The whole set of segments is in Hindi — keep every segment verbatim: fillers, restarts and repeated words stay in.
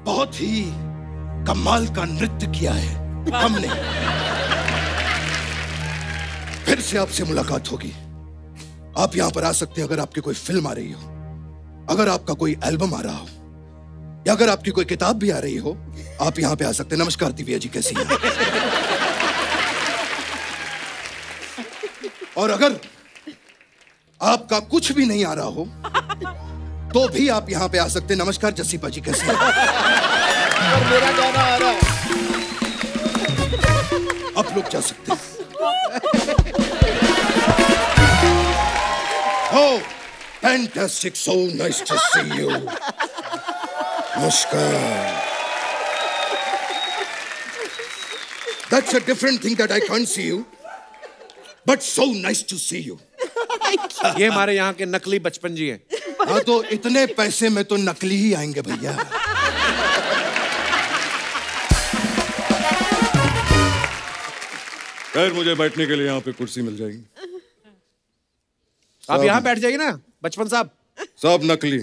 बहुत ही कमाल का नृत्य किया है हमने। फिर से आपसे मुलाकात होगी। आप यहां पर आ सकते हैं अगर आपकी कोई फिल्म आ रही हो, अगर आपका कोई एल्बम आ रहा हो, या अगर आपकी कोई किताब भी आ रही हो, आप यहां पे आ सकते हैं। नमस्कार दिव्या जी, कैसी हैं? और अगर आपका कुछ भी नहीं आ रहा हो तो भी आप यहां पे आ सकते हैं। नमस्कार जस्सी पाजी, कैसे हैं? और मेरा गाना आ रहा है। आप लोग जा सकते हैं। Oh, fantastic, so nice to see you. Namaskar. That's a different thing that I can't see you, but so nice to see you. ये हमारे यहाँ के नकली बचपन जी हैं। हाँ, तो इतने पैसे में तो नकली ही आएंगे भैया। खैर, मुझे बैठने के लिए यहाँ पे कुर्सी मिल जाएगी। आप यहाँ बैठ जाइए ना बचपन साहब। सब नकली।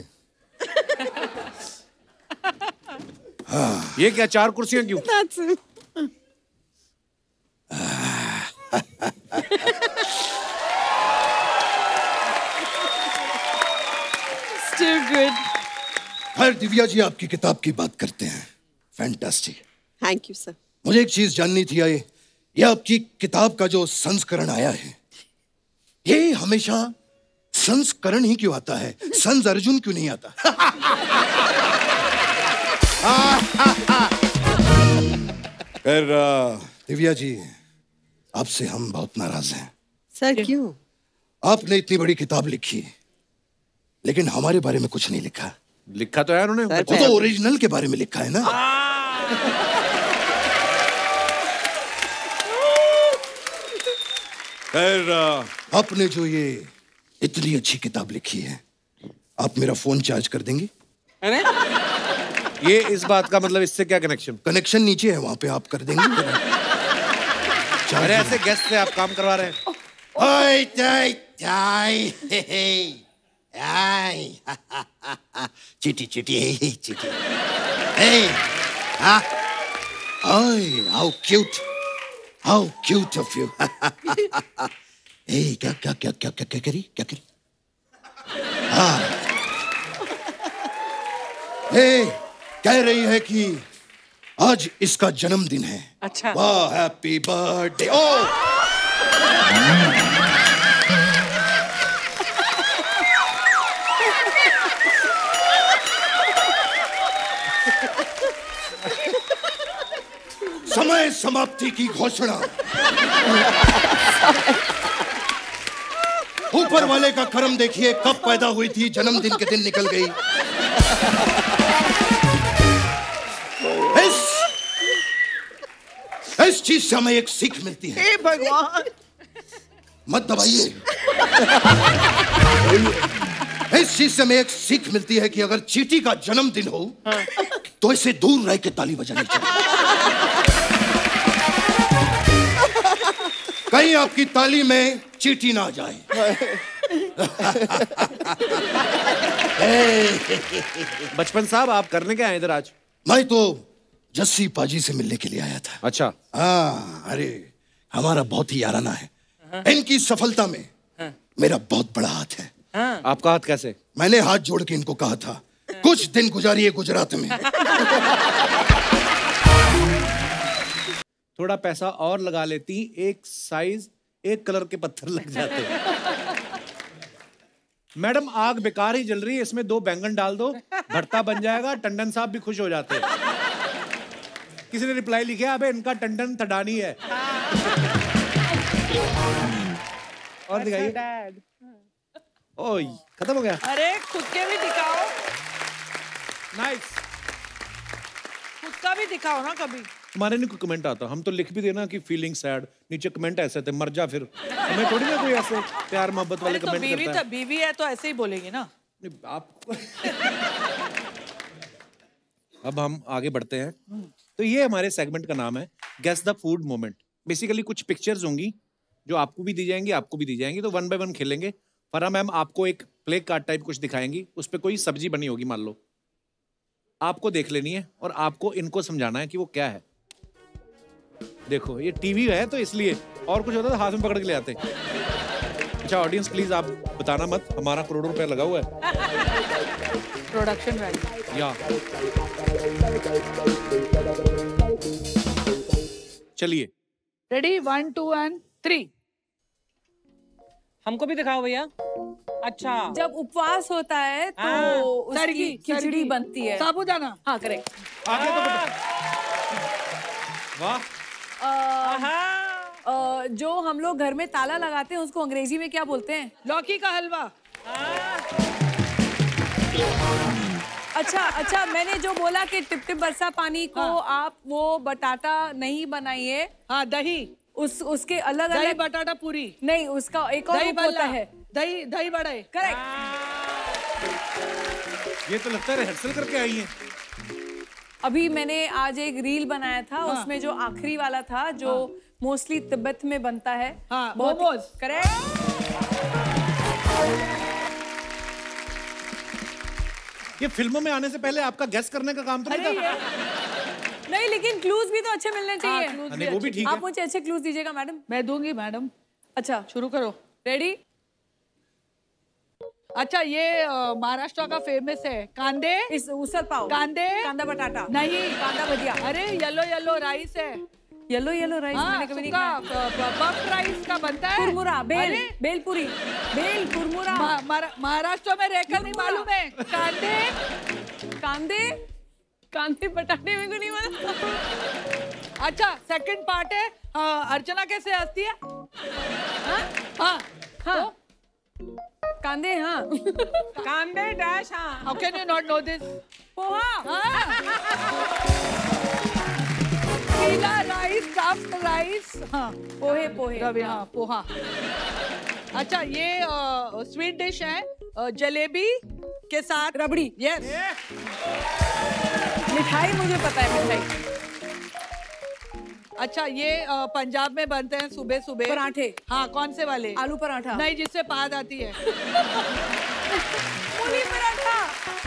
हाँ। ये क्या चार कुर्सियां क्यों? Still good. खैर दिव्या जी, आपकी किताब की बात करते हैं। फैंटास्टिक। Thank you, sir. मुझे एक चीज जाननी थी, ये ये आपकी किताब का जो संस्करण आया है, ये हमेशा संस्करण ही क्यों आता है? संस अर्जुन क्यों नहीं आता? खैर दिव्या जी, आपसे हम बहुत नाराज हैं। सर क्यों? आपने इतनी बड़ी किताब लिखी लेकिन हमारे बारे में कुछ नहीं लिखा। लिखा तो है उन्होंने, वो तो ओरिजिनल के बारे में लिखा है ना। खैर, आपने जो ये इतनी अच्छी किताब लिखी है, आप मेरा फोन चार्ज कर देंगे? अरे ये इस बात का मतलब इससे क्या कनेक्शन? कनेक्शन नीचे है, वहां पे आप कर देंगे। अरे ऐसे गेस्ट से आप काम करवा रहे हैं? ओए टाई टाई हे हे आई चिटी चिटी चिटी हे हाँ ओए how cute how cute of you. ए क्या क्या क्या क्या क्या क्या करी क्या करी हाँ ए कह रही है कि आज इसका जन्मदिन है। अच्छा। वाह, हैप्पी बर्थडे। ओ समय समाप्ति की घोषणा। ऊपर वाले का कर्म देखिए, कब पैदा हुई थी, जन्मदिन के दिन निकल गई। इस इस चीज से हमें एक सीख मिलती है। हे भगवान, मत दबाइए। इस चीज से हमें एक सीख मिलती है कि अगर चींटी का जन्मदिन हो तो इसे दूर रह के ताली बजानी चाहिए। कहीं आपकी ताली में चींटी ना आ जाए। बचपन साहब, आप करने क्या आए इधर आज? मैं तो जस्सी पाजी से मिलने के लिए आया था। अच्छा। हाँ, अरे हमारा बहुत ही याराना है। इनकी सफलता में मेरा बहुत बड़ा हाथ है। आपका हाथ कैसे? मैंने हाथ जोड़ के इनको कहा था कुछ दिन गुजारिए गुजरात में। थोड़ा पैसा और लगा लेती, एक साइज एक कलर के पत्थर लग जाते। मैडम, आग बेकार ही जल रही है, इसमें दो बैंगन डाल दो, भरता बन जाएगा, टंडन साहब भी खुश हो जाते। किसी ने रिप्लाई लिखा, अबे इनका टंडन थडानी है। और दिखाइए। ओह, खत्म हो गया। अरे खुद के भी दिखाओ। नाइस। खुद का भी दिखाओ ना कभी। हमारे नहीं कोई कमेंट आता, हम तो लिख भी देना कि फीलिंग सैड, नीचे कमेंट ऐसे थे, मर जा फिर। हमें थोड़ी ना कोई ऐसे प्यार मोहब्बत वाले तो कमेंट बीवी करता है। बीवी है तो ऐसे ही बोलेगी ना। आप अब हम आगे बढ़ते हैं। तो ये हमारे सेगमेंट का नाम है guess the food moment. Basically कुछ पिक्चर्स होंगी जो आपको भी दी जाएंगी, आपको भी दी जाएंगी, तो वन बाय वन खेलेंगे। फरा मैम आपको एक प्ले कार्ड टाइप कुछ दिखाएंगी, उस पर कोई सब्जी बनी होगी मान लो, आपको देख लेनी है और आपको इनको समझाना है कि वो क्या है। देखो ये टीवी है तो इसलिए, और कुछ होता तो हाथ में पकड़ के ले आते। अच्छा ऑडियंस प्लीज आप बताना मत, हमारा करोड़ों रुपया लगा हुआ है। Production value. या चलिए ready, one two and three. हमको भी दिखाओ भैया। अच्छा, जब उपवास होता है तो हाँ, उसकी सरगी, खिचड़ी सरगी। बनती है। साबूदाना। हाँ करेक्ट। आगे तो बता। वाह। जो हम लोग घर में ताला लगाते हैं उसको अंग्रेजी में क्या बोलते हैं? लौकी का हलवा। अच्छा अच्छा, मैंने जो बोला कि टिप टिप बरसा पानी को हाँ। आप वो बटाटा नहीं बनाइए। हाँ दही। उस उसके अलग दही अलग बटाटा पूरी। नहीं, उसका एक और दही रूप होता बल्ला है। दही दही बड़े। करेक्ट। ये तो लगता है रिहर्सल करके आई है। अभी मैंने आज एक रील बनाया था, हाँ। उसमें जो आखिरी वाला था जो मोस्टली तिब्बत में बनता है। हाँ, मोमोज। करेक्ट। ये फिल्मों में आने से पहले आपका गेस करने का काम तो नहीं अरे था? ये नहीं, लेकिन क्लूज भी तो अच्छे मिलने चाहिए। clues नहीं, वो भी ठीक है। आप मुझे अच्छे क्लूज दीजिएगा मैडम। मैं दूंगी मैडम। अच्छा शुरू करो। रेडी। अच्छा ये अ, महाराष्ट्र का फेमस है कांदे। इस उसल पाव। कांदे। कांदा बटाटा। नहीं, कांदा भजिया। अरे येलो येलो राइस है। येलो येलो राइस हाँ, मैंने कभी नहीं सुक्का, खाया। प- प- पफ राइस का बनता है। कुरमुरा, बेल, अरे, बेलपुरी, बेल कुरमुरा। मा- महारा- महाराष्ट्र में रहकर नहीं मालूम है। कांदे। कांदे कांदे बटाटे मेरे को नहीं मालूम। अच्छा सेकंड पार्ट है हाँ, अर्चना कैसे हंसती है? हाँ हाँ हाँ कांदे। हाँ कांदे डैश। हाँ, how can you not know this? Poha. पीला राइस, स्टफ्ड राइस। हाँ पोहे पोहे। रवि, हाँ पोहा। अच्छा ये स्वीट डिश है अ, जलेबी के साथ रबड़ी। यस। मिठाई मुझे पता है, मिठाई। अच्छा ये अ, पंजाब में बनते हैं सुबह सुबह पराठे। हाँ कौन से वाले? आलू पराठा। नहीं, जिससे पाद आती है। मूली पराठा।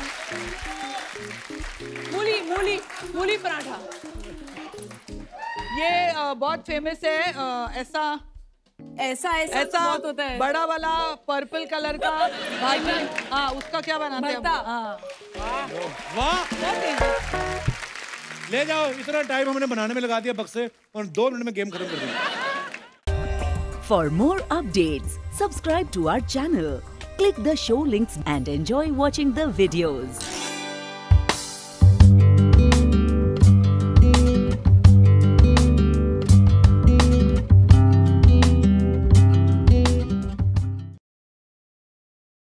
मूली मूली मूली पराठा। ये अ, बहुत फेमस है अ, ऐसा ऐसा ऐसा ऐसा बहुत होता है। बड़ा वाला पर्पल कलर का भाजी। हाँ उसका क्या बनाते हैं? भरता। हाँ वाह, ले जाओ। इतना टाइम हमने बनाने में लगा दिया बक्से, और दो मिनट में गेम खत्म कर दी। For more updates, subscribe to our channel, click the show links and enjoy watching the videos.